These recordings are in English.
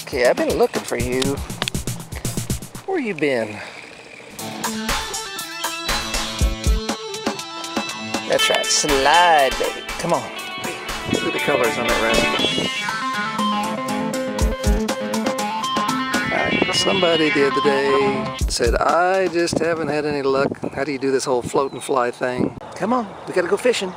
Okay, I've been looking for you. Where you been? That's right, slide, baby. Come on. Look at the colors on that rabbit. Somebody the other day said, I just haven't had any luck. How do you do this whole float and fly thing? Come on, we gotta go fishing.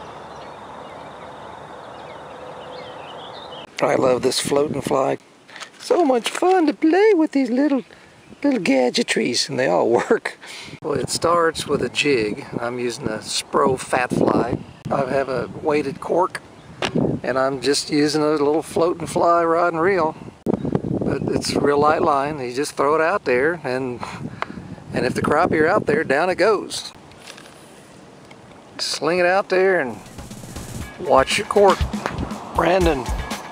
I love this float and fly. So much fun to play with these little gadgetries, and they all work. Well, it starts with a jig. I'm using a Spro Fat Fly. I have a weighted cork, and I'm just using a little float and fly rod and reel. But it's a real light line. You just throw it out there, and if the crappie are out there, down it goes. Sling it out there and watch your cork. Brandon.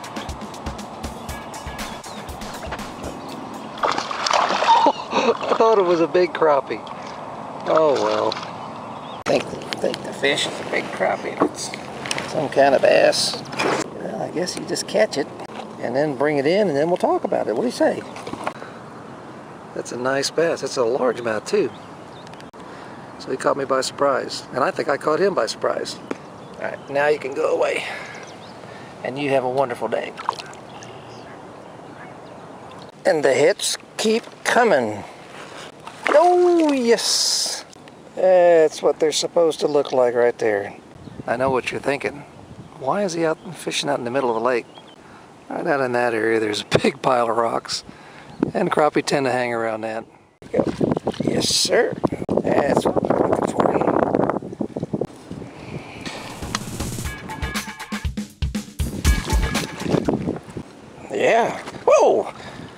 I thought it was a big crappie. Oh well. I think the fish is a big crappie. It's some kind of bass. Well, I guess you just catch it and then bring it in and then we'll talk about it. What do you say? That's a nice bass. That's a largemouth too. So he caught me by surprise. And I think I caught him by surprise. Alright, now you can go away. And you have a wonderful day. And the hits keep coming. Oh, yes. That's what they're supposed to look like right there. I know what you're thinking. Why is he out fishing out in the middle of the lake? Right out in that area, there's a big pile of rocks. And crappie tend to hang around that. Go. Yes, sir. That's what I'm looking for. Yeah. Whoa!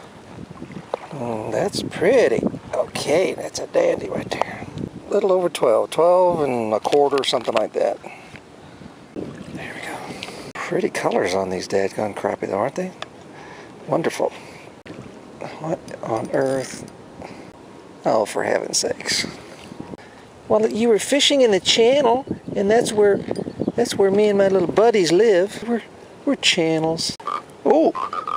That's pretty. Okay, that's a dandy right there. A little over 12. 12 and a quarter, something like that. There we go. Pretty colors on these dadgone crappie though, aren't they? Wonderful. What on earth? Oh, for heaven's sakes. Well, you were fishing in the channel, and that's where me and my little buddies live. We're channels. Oh!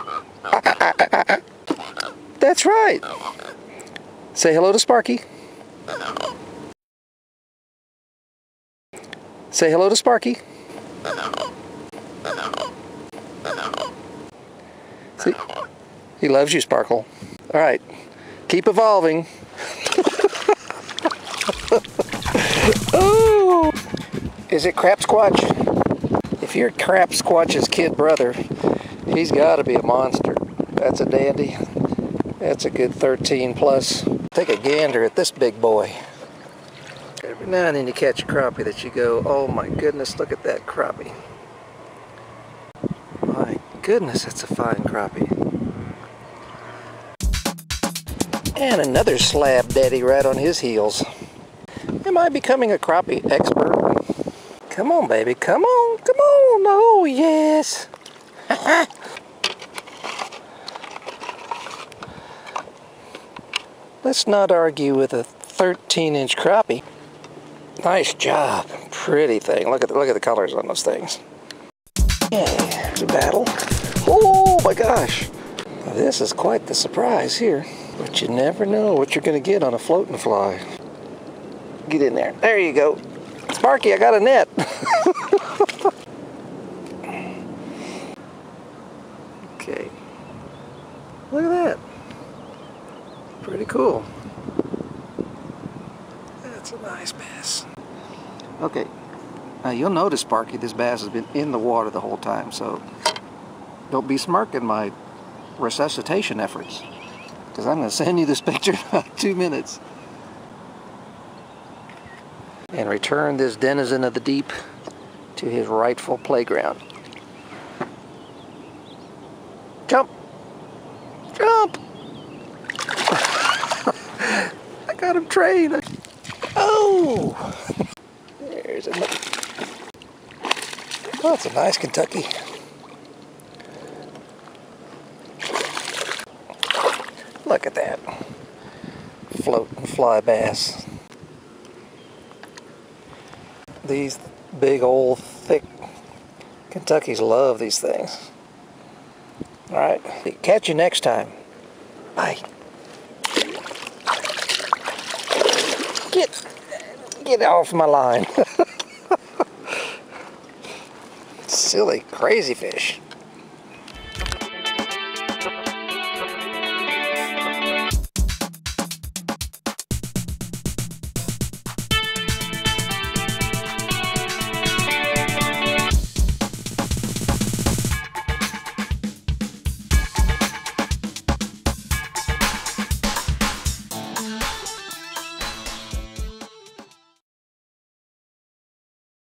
That's right. Say hello to Sparky. Say hello to Sparky. See? He loves you, Sparkle. All right. Keep evolving. Oh! Is it Crap Squatch? If you're Crap Squatch's kid brother, he's got to be a monster. That's a dandy. That's a good 13 plus. Take a gander at this big boy. Every now and then you catch a crappie that you go, oh my goodness, look at that crappie. My goodness, that's a fine crappie. And another slab daddy right on his heels. Am I becoming a crappie expert? Come on, baby, come on, come on. Oh, yes. Let's not argue with a 13-inch crappie. Nice job. Pretty thing. Look at the colors on those things. Yeah, it's a battle. Oh my gosh. This is quite the surprise here. But you never know what you're going to get on a float and fly. Get in there. There you go. Sparky, I got a net. Okay. Look at that. Pretty cool. That's a nice bass. Okay, now you'll notice, Sparky, this bass has been in the water the whole time, so don't be smirking my resuscitation efforts, because I'm going to send you this picture in about 2 minutes. And return this denizen of the deep to his rightful playground. Jump! Jump! I got him trained. Oh! There's another. Oh, it's a nice Kentucky. Look at that. Float and fly bass. These big old thick Kentuckys love these things. Alright, catch you next time. Bye. Get off my line. Silly, crazy fish.